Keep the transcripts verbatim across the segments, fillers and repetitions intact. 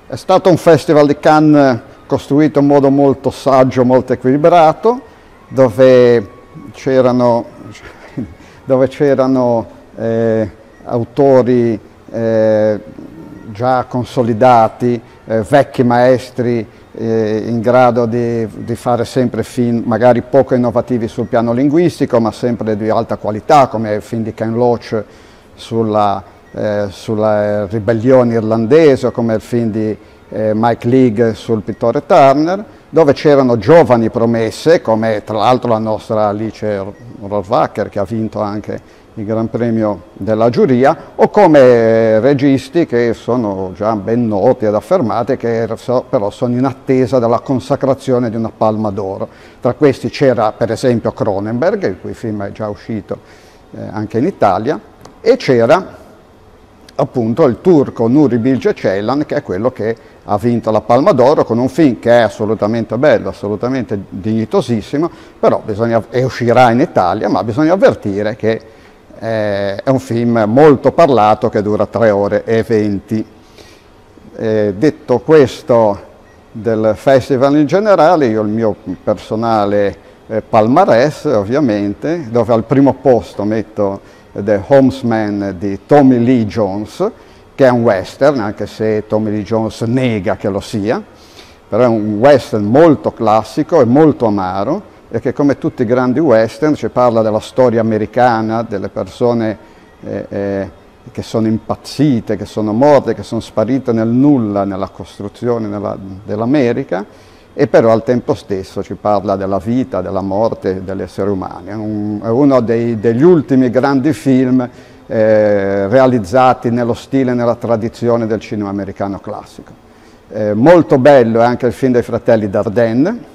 È stato un Festival di Cannes costruito in modo molto saggio, molto equilibrato, dove c'erano dove c'erano eh, autori eh, già consolidati, eh, vecchi maestri eh, in grado di, di fare sempre film magari poco innovativi sul piano linguistico, ma sempre di alta qualità, come il film di Ken Loach sulla, eh, sulla ribellione irlandese, o come il film di eh, Mike Leigh sul pittore Turner, dove c'erano giovani promesse, come tra l'altro la nostra Alice Rohrwacher, che ha vinto anche il Gran Premio della giuria, o come registi che sono già ben noti ed affermati, che però sono in attesa della consacrazione di una Palma d'Oro. Tra questi c'era per esempio Cronenberg, il cui film è già uscito eh, anche in Italia, e c'era appunto il turco Nuri Bilge Ceylan, che è quello che ha vinto la Palma d'Oro con un film che è assolutamente bello, assolutamente dignitosissimo, però bisogna, e uscirà in Italia, ma bisogna avvertire che eh, è un film molto parlato che dura tre ore e venti. Eh, detto questo del festival in generale, io il mio personale eh, palmarès ovviamente, dove al primo posto metto The Homesman di Tommy Lee Jones, che è un western, anche se Tommy Lee Jones nega che lo sia, però è un western molto classico e molto amaro, e che come tutti i grandi western ci parla della storia americana, delle persone eh, eh, che sono impazzite, che sono morte, che sono sparite nel nulla nella costruzione dell'America, e però al tempo stesso ci parla della vita, della morte degli esseri umani. È, un, è uno dei, degli ultimi grandi film eh, realizzati nello stile e nella tradizione del cinema americano classico. Eh, molto bello è anche il film dei fratelli Dardenne,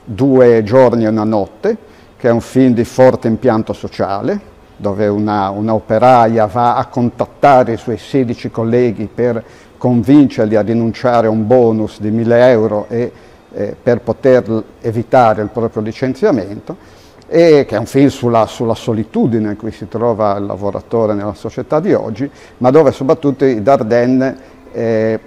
Due giorni e una notte, che è un film di forte impianto sociale, dove una, una operaia va a contattare i suoi sedici colleghi per convincerli a rinunciare a un bonus di mille euro e Eh, per poter evitare il proprio licenziamento, e che è un film sulla, sulla solitudine in cui si trova il lavoratore nella società di oggi, ma dove soprattutto i Dardenne eh,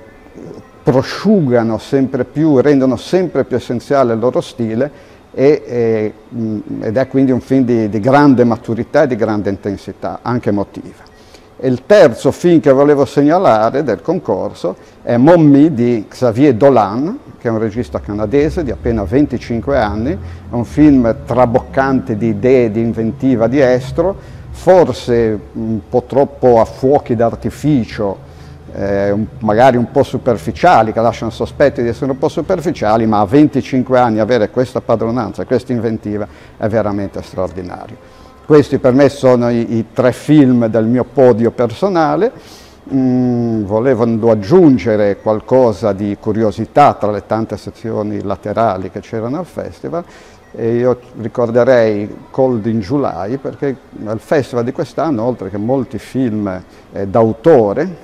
prosciugano sempre più, rendono sempre più essenziale il loro stile, e, e, ed è quindi un film di, di grande maturità e di grande intensità, anche emotiva. E il terzo film che volevo segnalare del concorso è Mon Mi di Xavier Dolan, che è un regista canadese di appena venticinque anni, è un film traboccante di idee, di inventiva, di estro, forse un po' troppo a fuochi d'artificio, eh, magari un po' superficiali, che lasciano sospetti di essere un po' superficiali, ma a venticinque anni avere questa padronanza, questa inventiva è veramente straordinario. Questi per me sono i, i tre film del mio podio personale. Mm, volevano aggiungere qualcosa di curiosità tra le tante sezioni laterali che c'erano al festival, e io ricorderei Cold in July, perché al festival di quest'anno, oltre che molti film eh, d'autore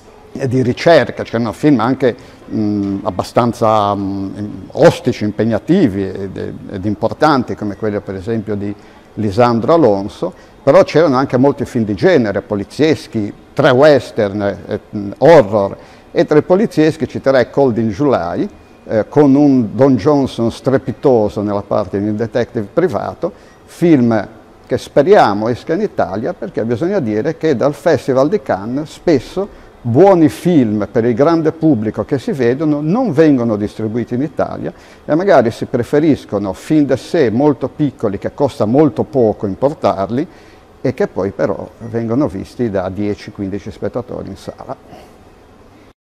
e di ricerca, c'erano film anche mh, abbastanza mh, ostici, impegnativi ed, ed importanti, come quello per esempio di Lisandro Alonso, però c'erano anche molti film di genere, polizieschi, tre western, eh, horror, e tra i polizieschi citerei Cold in July, eh, con un Don Johnson strepitoso nella parte di un detective privato, film che speriamo esca in Italia, perché bisogna dire che dal Festival di Cannes spesso buoni film per il grande pubblico che si vedono non vengono distribuiti in Italia, e magari si preferiscono film da sé molto piccoli che costa molto poco importarli, e che poi però vengono visti da dieci quindici spettatori in sala.